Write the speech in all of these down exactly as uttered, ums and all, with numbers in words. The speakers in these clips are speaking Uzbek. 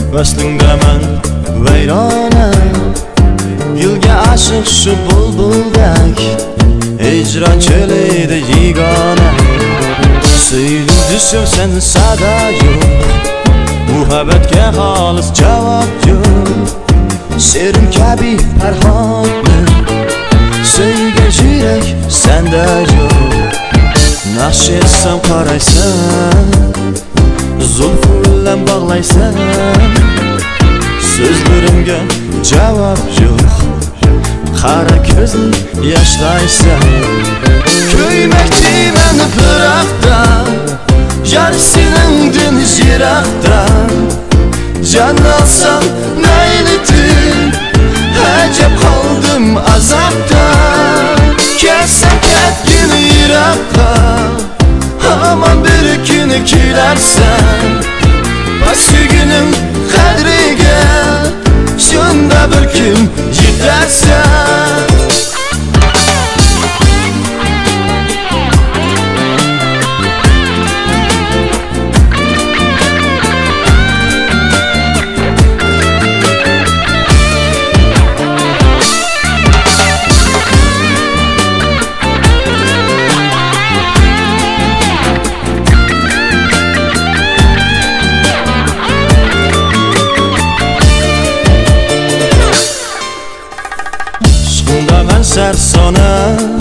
Vaslingda men vayrona, yilga aşık şu bulbuldek, icra çöleydi yigana. Söyle düşüm sen sada yok, muhabbetke halis cevap yok. Şerim kabi perhanlı, söyle yürek sende yok. Nakş etsem karaysan, zulfürlen bağlaysan, sözlerimge cevap yok. Qara ko'zing yoshlaysan. Ko'ymekchi meni firaqdan, yar seningdan yiroqdan. Jon olsam maylidir, ajab qoldim azobdan. Kelsan ketgin yiroqqa, hamon bir kun kelarsan. Bak suyguning qadriga, shunda bir kun yetarsan. Ben sersona,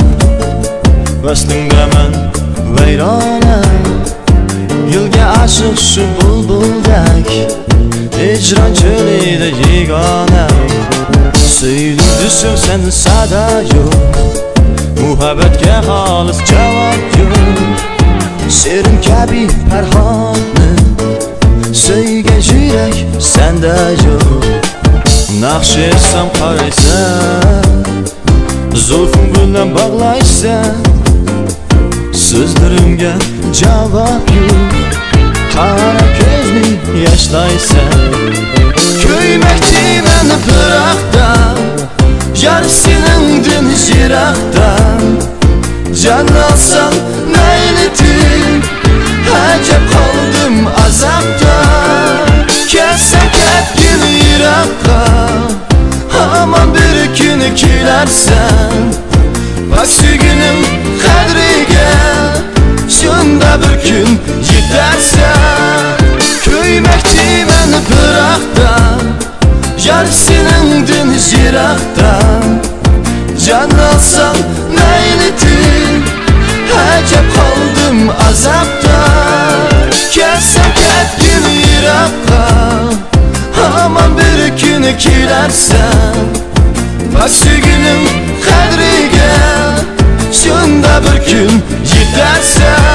vaslingda men vayrona, yilga aşık şu bulbuldek, icra çöleydi yigana. Söyle düşüm sen sada yok, muhabbetke halis cevap yok. Şerim kabi perhanlı, söyle yürek sende yok. Nakş etsem karaysan, zulfun bilan bağlaysan, sözlerimge cevap yok. Qara ko'zing yoshlaysan. Ko'ymekchi meni firaqdan, yar seningdan yiroqdan. Jon olsam maylidir, ajab qoldim azobdan. Kelsan ketgin yiroqqa, hamon bir kun kelarsan. Bak suyguning qadriga, shunda bir kun yetarsan. Ko'ymekchi meni firaqdan, yar seningdan yiroqdan. Jon olsam maylidir, ajab qoldim azobdan. Kelsan ketgin yiroqqa, hamon bir kun kelarsan. Bak suyguning qadriga, shunda bir kun yetarsan.